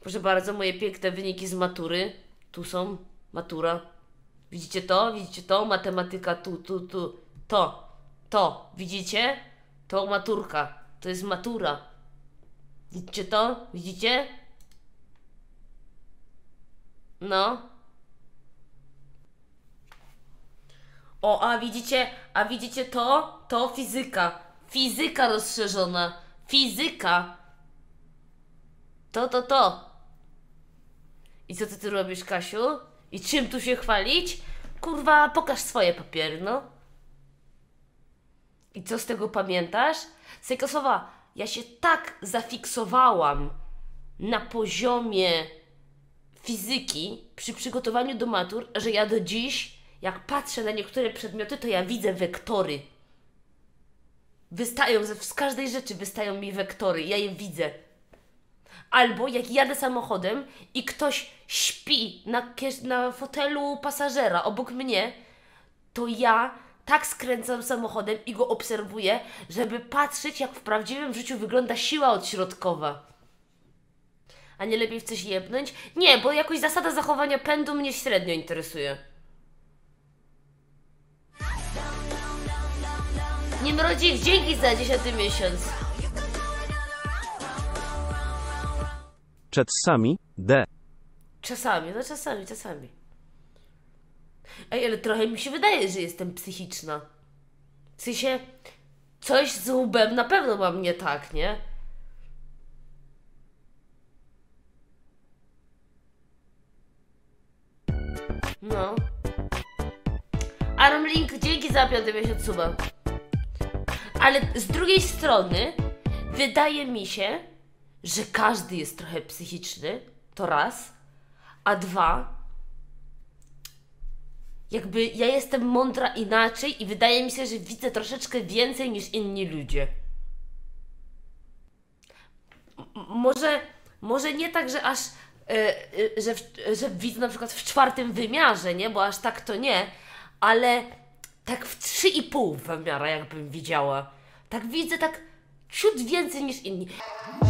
Proszę bardzo, moje piękne wyniki z matury. Tu są. Matura. Widzicie to? Widzicie to? Matematyka tu. To. Widzicie? To maturka. To jest matura. Widzicie to? Widzicie? No. O, a widzicie to? To fizyka. Fizyka rozszerzona. Fizyka. To. I co ty robisz, Kasiu? I czym tu się chwalić? Kurwa, pokaż swoje papiery, no. I co z tego pamiętasz? Sejkosowa, ja się tak zafiksowałam na poziomie fizyki przy przygotowaniu do matur, że ja do dziś, jak patrzę na niektóre przedmioty, to ja widzę wektory. Wystają, z każdej rzeczy wystają mi wektory, ja je widzę. Albo jak jadę samochodem i ktoś śpi na fotelu pasażera obok mnie, to ja tak skręcam samochodem i go obserwuję, żeby patrzeć, jak w prawdziwym życiu wygląda siła odśrodkowa. A nie lepiej w coś jebnąć? Nie, bo jakoś zasada zachowania pędu mnie średnio interesuje. Niemrodzik, dzięki za 10. miesiąc. Czasami, D. Czasami, no czasami. Ej, ale trochę mi się wydaje, że jestem psychiczna. W sensie, coś z łbem na pewno mam nie tak, nie? No. Armlink, dzięki za 5. miesiąc suba. Ale z drugiej strony, wydaje mi się, że każdy jest trochę psychiczny, to raz, a dwa, jakby ja jestem mądra inaczej i wydaje mi się, że widzę troszeczkę więcej niż inni ludzie. Może nie tak, że aż, że widzę na przykład w 4. wymiarze, nie? Bo aż tak to nie, ale tak w 3,5 wymiara jakbym widziała. Tak widzę tak ciut więcej niż inni.